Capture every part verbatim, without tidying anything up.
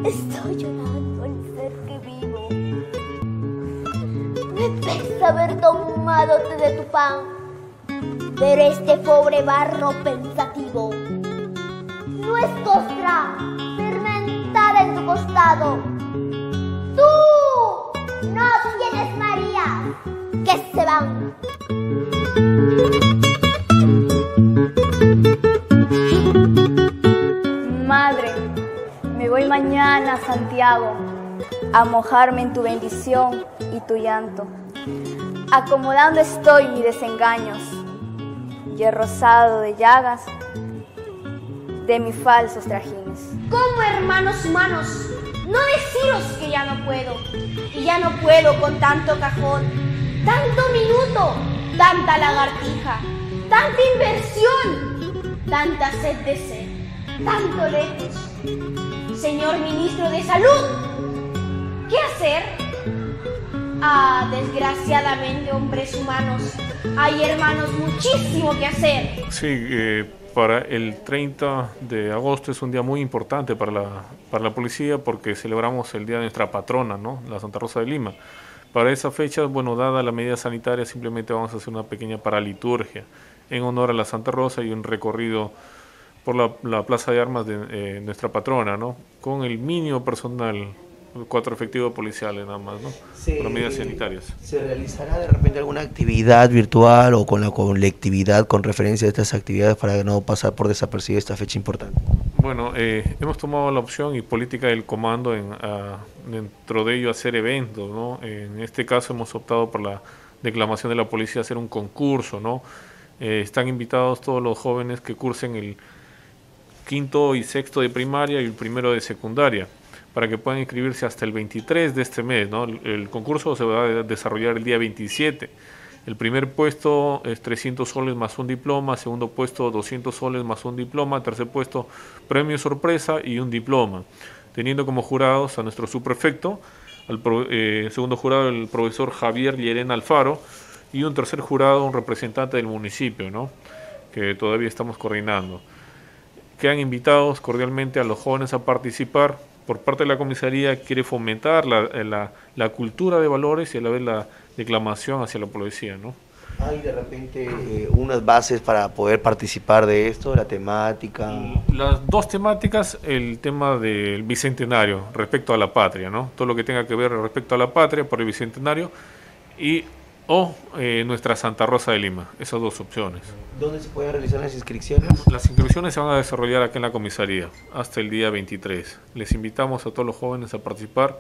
Estoy llorando al ser que vivo. Me pesa haber tomado de tu pan, pero este pobre barro pensativo no es costra fermentada en tu costado. Tú no tienes María, que se van. Madre, me voy mañana a Santiago a mojarme en tu bendición y tu llanto. Acomodando estoy mis desengaños y el rosado de llagas de mis falsos trajines. Como hermanos humanos, no deciros que ya no puedo, y ya no puedo con tanto cajón, tanto minuto, tanta lagartija, tanta inversión, tanta sed de sed, tanto lejos. Señor Ministro de Salud, ¿qué hacer? Ah, desgraciadamente, hombres humanos, hay hermanos muchísimo que hacer. Sí, eh, para el treinta de agosto es un día muy importante para la, para la policía porque celebramos el día de nuestra patrona, ¿no? La Santa Rosa de Lima. Para esa fecha, bueno, dada la medida sanitaria, simplemente vamos a hacer una pequeña paraliturgia en honor a la Santa Rosa y un recorrido por la, la plaza de armas de eh, nuestra patrona, ¿no? Con el mínimo personal, cuatro efectivos policiales nada más, ¿no? Se, por las medidas sanitarias. ¿Se realizará de repente alguna actividad virtual o con la colectividad con referencia a estas actividades para no pasar por desapercibida esta fecha importante? Bueno, eh, hemos tomado la opción y política del comando en, a, dentro de ello hacer eventos, ¿no? En este caso hemos optado por la declamación de la policía, hacer un concurso, ¿no? Eh, están invitados todos los jóvenes que cursen el quinto y sexto de primaria y el primero de secundaria, para que puedan inscribirse hasta el veintitrés de este mes, ¿no? El, el concurso se va a desarrollar el día veintisiete. El primer puesto es trescientos soles más un diploma, segundo puesto doscientos soles más un diploma, tercer puesto premio sorpresa y un diploma, teniendo como jurados a nuestro subprefecto, al pro, eh, segundo jurado el profesor Javier Llerena Alfaro y un tercer jurado un representante del municipio, ¿no? Que todavía estamos coordinando. Quedan invitados cordialmente a los jóvenes a participar. Por parte de la comisaría quiere fomentar la, la, la cultura de valores y a la vez la declamación hacia la policía, ¿no? ¿Hay de repente eh, unas bases para poder participar de esto, la temática? Las dos temáticas, el tema del bicentenario respecto a la patria, ¿no? Todo lo que tenga que ver respecto a la patria por el bicentenario y o eh, nuestra Santa Rosa de Lima, esas dos opciones. ¿Dónde se pueden realizar las inscripciones? Las inscripciones se van a desarrollar aquí en la comisaría hasta el día veintitrés. Les invitamos a todos los jóvenes a participar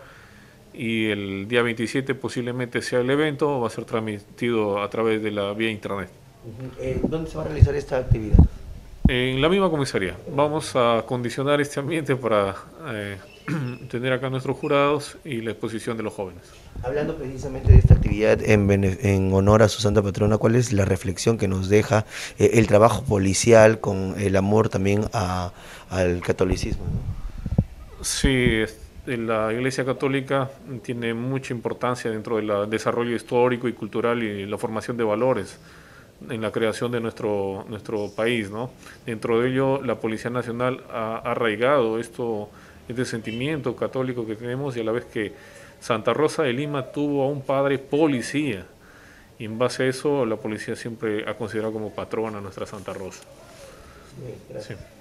y el día veintisiete posiblemente sea el evento, va a ser transmitido a través de la vía internet. Uh-huh. eh, ¿Dónde se va a realizar esta actividad? En la misma comisaría. Vamos a condicionar este ambiente para eh, tener acá nuestros jurados y la exposición de los jóvenes. Hablando precisamente de esta actividad en, en honor a su santa patrona, ¿cuál es la reflexión que nos deja eh, el trabajo policial con el amor también a, al catolicismo, ¿no? Sí, la Iglesia Católica tiene mucha importancia dentro del desarrollo histórico y cultural y la formación de valores en la creación de nuestro, nuestro país, ¿no? Dentro de ello, la Policía Nacional ha arraigado esto, este sentimiento católico que tenemos y a la vez que Santa Rosa de Lima tuvo a un padre policía y en base a eso la policía siempre ha considerado como patrona a nuestra Santa Rosa. Sí, gracias. Sí.